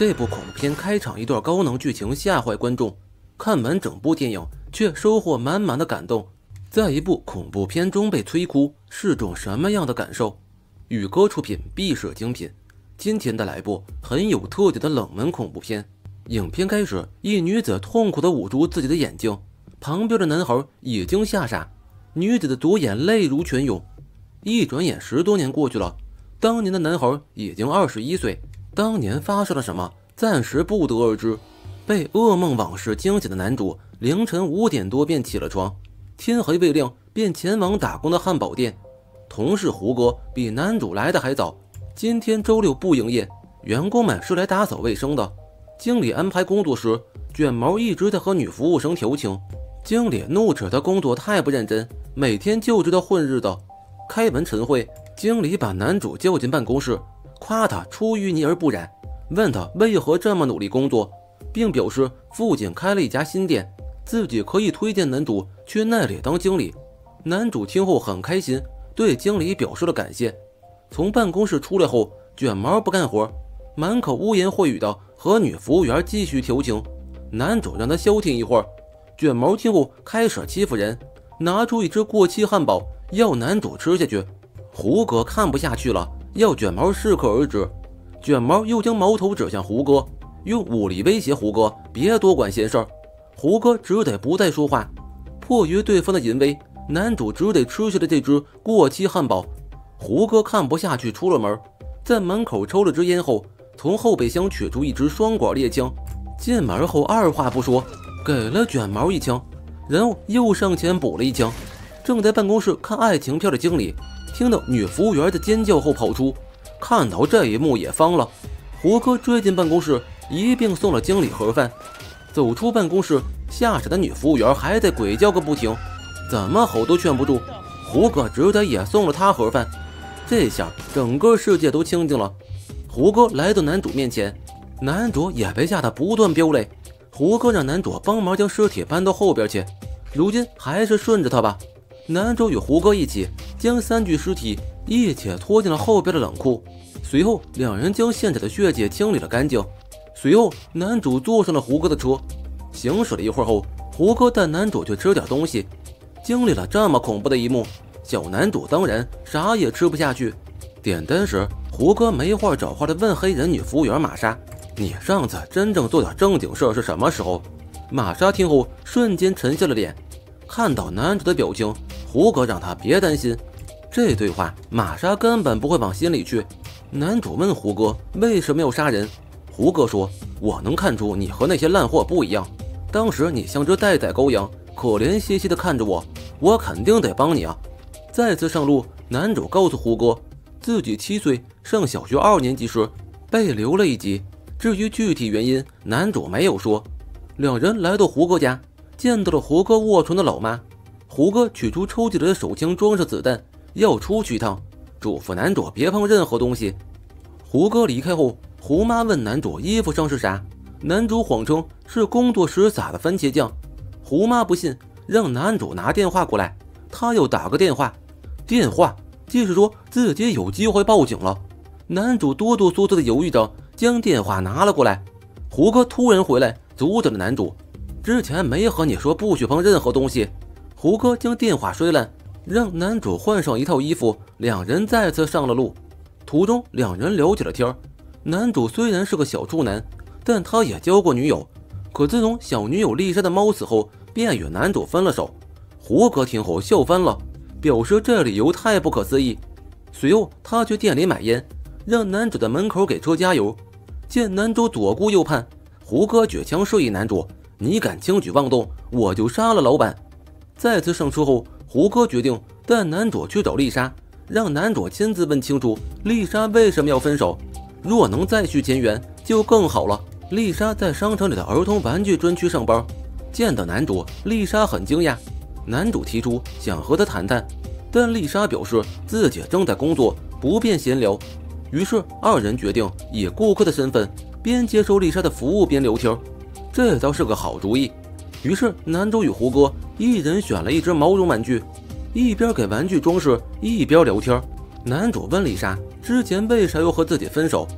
这部恐怖片开场一段高能剧情吓坏观众，看完整部电影却收获满满的感动。在一部恐怖片中被催哭是种什么样的感受？宇哥出品必是精品。今天带来一部很有特点的冷门恐怖片。影片开始，一女子痛苦地捂住自己的眼睛，旁边的男孩已经吓傻，女子的左眼泪如泉涌。一转眼10多年过去了，当年的男孩已经21岁，当年发生了什么，暂时不得而知。被噩梦往事惊醒的男主，凌晨5点多便起了床，天黑未亮便前往打工的汉堡店。同事胡哥比男主来的还早，今天周六不营业，员工们是来打扫卫生的。经理安排工作时，卷毛一直在和女服务生调情，经理怒斥他工作太不认真，每天就知道混日子。开完晨会，经理把男主叫进办公室，夸他出淤泥而不染，问他为何这么努力工作，并表示父亲开了一家新店，自己可以推荐男主去那里当经理。男主听后很开心，对经理表示了感谢。从办公室出来后，卷毛不干活，满口污言秽语的和女服务员继续调情。男主让他消停一会儿，卷毛听后开始欺负人，拿出一只过期汉堡要男主吃下去。胡哥看不下去了，要卷毛适可而止。卷毛又将矛头指向胡歌，用武力威胁胡歌别多管闲事儿。胡歌只得不再说话。迫于对方的淫威，男主只得吃下了这只过期汉堡。胡歌看不下去，出了门，在门口抽了支烟后，从后备箱取出一支双管猎枪，进门后二话不说给了卷毛一枪，然后又上前补了一枪。正在办公室看爱情片的经理听到女服务员的尖叫后跑出，看到这一幕也慌了。胡歌追进办公室，一并送了经理盒饭。走出办公室，吓傻的女服务员还在鬼叫个不停，怎么吼都劝不住，胡歌只得也送了她盒饭。这下整个世界都清静了。胡歌来到男主面前，男主也被吓得不断飙泪。胡歌让男主帮忙将尸体搬到后边去，如今还是顺着他吧。男主与胡歌一起将3具尸体一起拖进了后边的冷库，随后两人将现场的血迹清理了干净。随后男主坐上了胡歌的车，行驶了一会儿后，胡歌带男主去吃点东西。经历了这么恐怖的一幕，小男主当然啥也吃不下去。点单时，胡歌没话找话地问黑人女服务员玛莎，你上次真正做点正经事是什么时候？玛莎听后瞬间沉下了脸。看到男主的表情，胡歌让他别担心。这对话玛莎根本不会往心里去。男主问胡歌为什么要杀人，胡歌说，我能看出你和那些烂货不一样，当时你像只待宰羔羊，可怜兮兮地看着我，我肯定得帮你啊。再次上路，男主告诉胡歌，自己7岁上小学2年级时被留了一级，至于具体原因，男主没有说。两人来到胡歌家，见到了胡歌卧床的老妈。胡歌取出抽屉里的手枪，装上子弹，要出去一趟，嘱咐男主别碰任何东西。胡歌离开后，胡妈问男主衣服上是啥，男主谎称是工作时撒的番茄酱。胡妈不信，让男主拿电话过来，他要打个电话，即是说自己有机会报警了。男主哆哆嗦嗦地犹豫着将电话拿了过来。胡歌突然回来阻止了男主，之前没和你说不许碰任何东西。胡歌将电话摔烂，让男主换上一套衣服，两人再次上了路。途中两人聊起了天。男主虽然是个小处男，但他也交过女友，可自从小女友丽莎的猫死后，便与男主分了手。胡歌听后笑翻了，表示这理由太不可思议。随后他去店里买烟，让男主在门口给车加油。见男主左顾右盼，胡歌举枪示意男主，你敢轻举妄动，我就杀了老板。再次上车后，胡歌决定带男主去找丽莎，让男主亲自问清楚丽莎为什么要分手，若能再续前缘就更好了。丽莎在商场里的儿童玩具专区上班，见到男主，丽莎很惊讶。男主提出想和她谈谈，但丽莎表示自己正在工作，不便闲聊。于是二人决定以顾客的身份，边接受丽莎的服务边聊天，这倒是个好主意。于是男主与胡歌一人选了一只毛绒玩具，一边给玩具装饰，一边聊天。男主问丽莎之前为啥要和自己分手，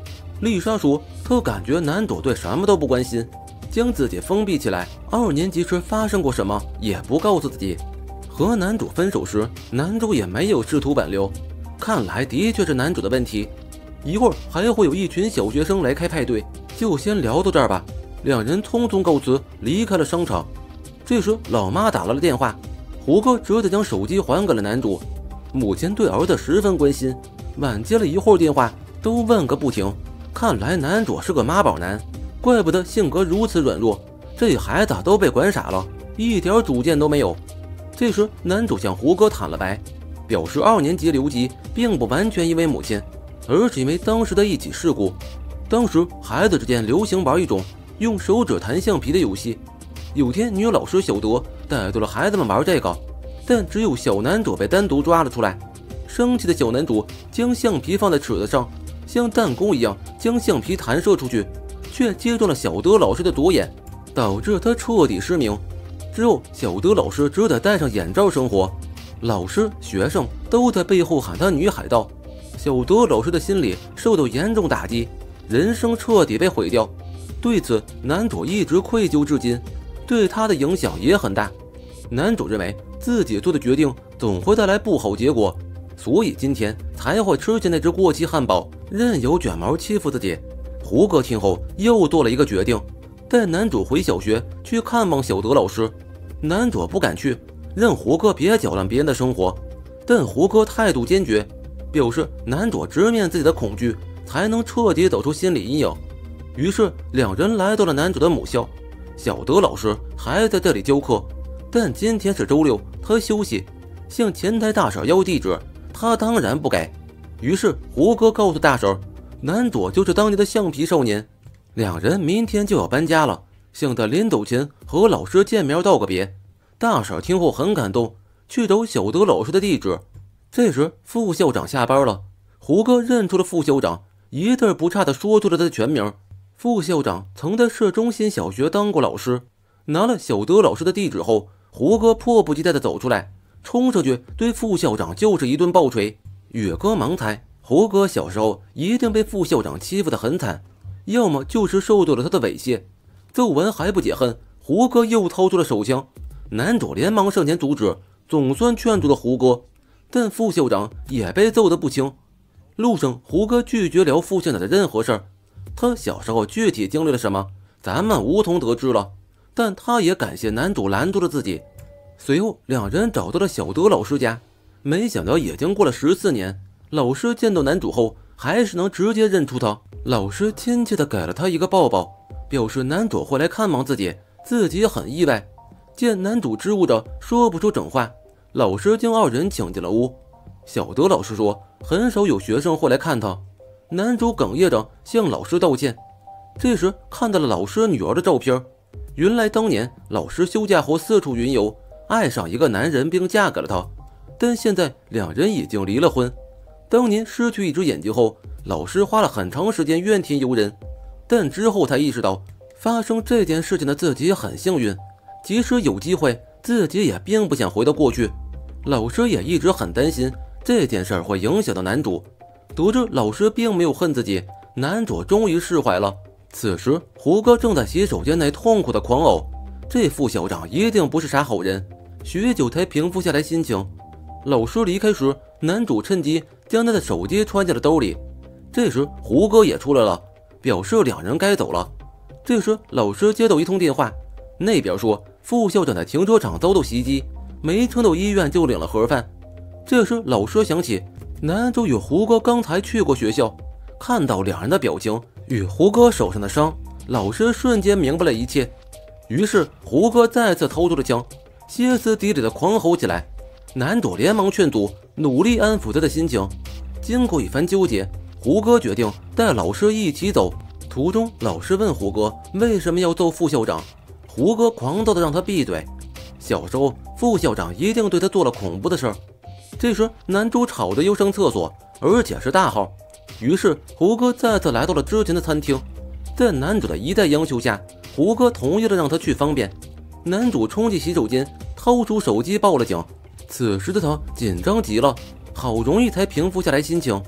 丽莎说她感觉男主对什么都不关心，将自己封闭起来，2年级时发生过什么也不告诉自己。和男主分手时，男主也没有试图挽留，看来的确是男主的问题。一会儿还会有一群小学生来开派对，就先聊到这儿吧。2人匆匆告辞，离开了商场。这时老妈打来了电话，胡歌只得将手机还给了男主。母亲对儿子十分关心，晚接了一会儿电话都问个不停。看来男主是个妈宝男，怪不得性格如此软弱，这孩子都被管傻了，一点主见都没有。这时男主向胡歌坦了白，表示2年级留级并不完全因为母亲，而是因为当时的一起事故。当时孩子之间流行玩一种用手指弹橡皮的游戏，有天女老师小德带动了孩子们玩这个，但只有小男主被单独抓了出来。生气的小男主将橡皮放在尺子上，像弹弓一样将橡皮弹射出去，却击中了小德老师的左眼，导致他彻底失明。之后小德老师只得戴上眼罩生活，老师学生都在背后喊他女海盗。小德老师的心理受到严重打击，人生彻底被毁掉。对此男主一直愧疚至今，对他的影响也很大。男主认为自己做的决定总会带来不好结果，所以今天才会吃下那只过期汉堡，任由卷毛欺负自己。胡歌听后又做了一个决定，带男主回小学去看望小德老师。男主不敢去，让胡歌别搅乱别人的生活，但胡歌态度坚决，表示男主直面自己的恐惧才能彻底走出心理阴影。于是2人来到了男主的母校，小德老师还在这里教课，但今天是周六，他休息，向前台大婶要地址，他当然不给。于是胡歌告诉大婶，男主就是当年的橡皮少年，2人明天就要搬家了，想在临走前和老师见面道个别。大婶听后很感动，去找小德老师的地址。这时副校长下班了，胡歌认出了副校长，一字不差地说出了他的全名。副校长曾在市中心小学当过老师。拿了小德老师的地址后，胡歌迫不及待地走出来，冲上去对副校长就是一顿暴锤。宇哥盲猜胡歌小时候一定被副校长欺负得很惨，要么就是受到了他的猥亵。揍完还不解恨，胡歌又掏出了手枪，男主连忙上前阻止，总算劝住了胡歌，但副校长也被揍得不轻。路上胡歌拒绝聊副校长的任何事儿，他小时候具体经历了什么咱们无从得知了，但他也感谢男主拦住了自己。随后2人找到了小德老师家，没想到已经过了14年，老师见到男主后还是能直接认出他。老师亲切地给了他一个抱抱，表示男主会来看望自己，自己很意外。见男主支吾着说不出整话，老师将2人请进了屋。小德老师说很少有学生会来看他，男主哽咽着向老师道歉。这时看到了老师女儿的照片，原来当年老师休假后四处云游，爱上一个男人并嫁给了他，但现在2人已经离了婚。当年失去一只眼睛后，老师花了很长时间怨天尤人，但之后才意识到发生这件事情的自己很幸运，即使有机会自己也并不想回到过去。老师也一直很担心这件事会影响到男主，得知老师并没有恨自己，男主终于释怀了。此时胡歌正在洗手间内痛苦的狂呕，这副校长一定不是啥好人，许久才平复下来心情。老师离开时，男主趁机将他的手机揣进了兜里。这时胡歌也出来了，表示2人该走了。这时老师接到一通电话，那边说副校长在停车场遭到袭击，没撑到医院就领了盒饭。这时老师想起男主与胡歌刚才去过学校，看到2人的表情与胡歌手上的伤，老师瞬间明白了一切。于是胡歌再次掏出了枪，歇斯底里的狂吼起来。男主连忙劝阻，努力安抚他的心情。经过一番纠结，胡歌决定带老师一起走。途中老师问胡歌为什么要揍副校长，胡歌狂躁地让他闭嘴。小时候副校长一定对他做了恐怖的事儿。这时男主吵着要上厕所，而且是大号。于是胡歌再次来到了之前的餐厅，在男主的一再央求下，胡歌同意了让他去方便。男主冲进洗手间，掏出手机报了警。此时的他紧张极了，好容易才平复下来心情。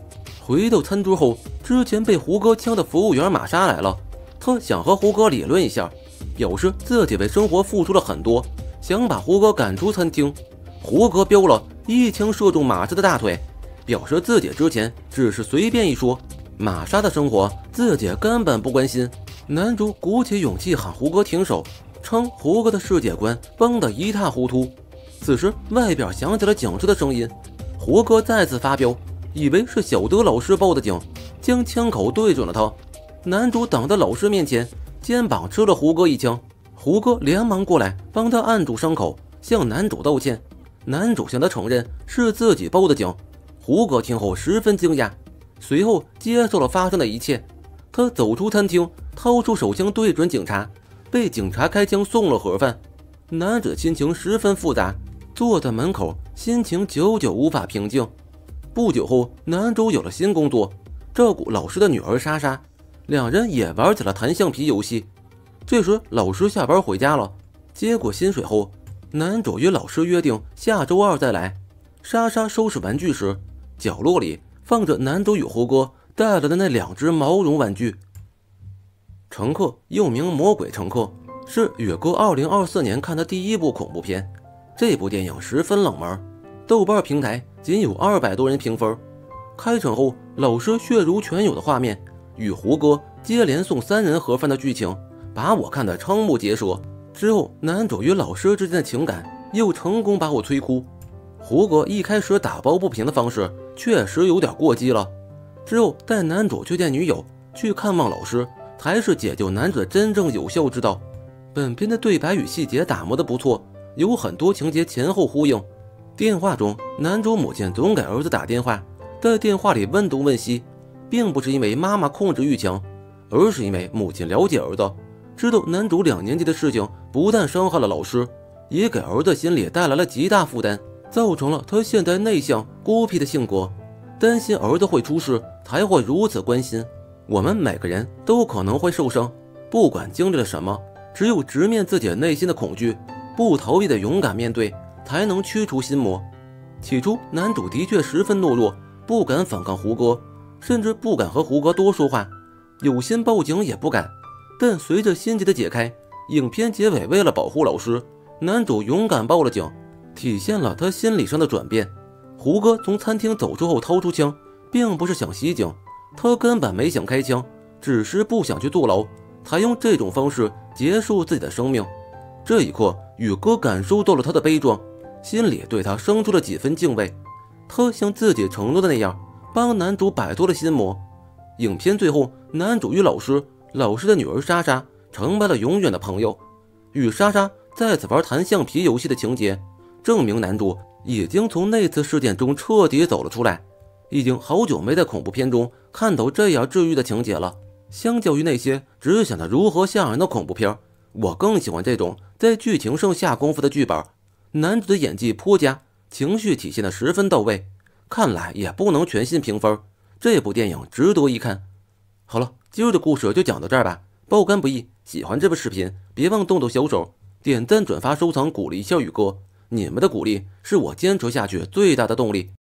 回到餐桌后，之前被胡歌呛的服务员玛莎来了，他想和胡歌理论一下，表示自己为生活付出了很多，想把胡歌赶出餐厅。胡歌飙了，一枪射中玛莎的大腿，表示自己之前只是随便一说，玛莎的生活自己根本不关心。男主鼓起勇气喊胡歌停手，称胡歌的世界观崩得一塌糊涂。此时外边响起了警车的声音，胡歌再次发飙，以为是小德老师报的警，将枪口对准了他。男主挡在老师面前，肩膀吃了胡歌一枪。胡歌连忙过来帮他按住伤口，向男主道歉。男主向他承认是自己报的警。胡歌听后十分惊讶，随后接受了发生的一切。他走出餐厅，掏出手枪对准警察，被警察开枪送了盒饭。男子的心情十分复杂，坐在门口，心情久久无法平静。不久后，男主有了新工作，照顾老师的女儿莎莎，两人也玩起了弹橡皮游戏。这时老师下班回家了，接过薪水后，男主与老师约定下周二再来。莎莎收拾玩具时，角落里放着男主与胡歌带来的那2只毛绒玩具。乘客又名魔鬼乘客，是宇哥2024年看的第1部恐怖片。这部电影十分冷门，豆瓣平台仅有200多人评分。开场后，老师血如泉涌的画面与胡歌接连送3人盒饭的剧情，把我看得瞠目结舌。之后，男主与老师之间的情感又成功把我催哭。胡歌一开始打抱不平的方式确实有点过激了，之后带男主去见女友，去看望老师，才是解救男主的真正有效之道。本片的对白与细节打磨得不错，有很多情节前后呼应。电话中，男主母亲总给儿子打电话，在电话里问东问西，并不是因为妈妈控制欲强，而是因为母亲了解儿子，知道男主2年级的事情不但伤害了老师，也给儿子心里带来了极大负担，造成了他现在内向孤僻的性格，担心儿子会出事，才会如此关心。我们每个人都可能会受伤，不管经历了什么，只有直面自己内心的恐惧，不逃避的勇敢面对，才能驱除心魔。起初男主的确十分懦弱，不敢反抗胡歌，甚至不敢和胡歌多说话，有心报警也不敢。但随着心结的解开，影片结尾为了保护老师，男主勇敢报了警，体现了他心理上的转变。胡歌从餐厅走出后掏出枪，并不是想袭警，他根本没想开枪，只是不想去坐牢，才用这种方式结束自己的生命。这一刻，宇哥感受到了他的悲壮，心里对他生出了几分敬畏。他像自己承诺的那样，帮男主摆脱了心魔。影片最后，男主与老师的女儿莎莎成为了永远的朋友。与莎莎再次玩弹橡皮游戏的情节，证明男主已经从那次事件中彻底走了出来。已经好久没在恐怖片中看到这样治愈的情节了。相较于那些只想着如何吓人的恐怖片，我更喜欢这种在剧情上下功夫的剧本。男主的演技颇佳，情绪体现得十分到位，看来也不能全信评分，这部电影值得一看。好了，今日的故事就讲到这儿吧。爆肝不易，喜欢这部视频别忘动动小手点赞转发收藏，鼓励一下宇哥，你们的鼓励是我坚持下去最大的动力。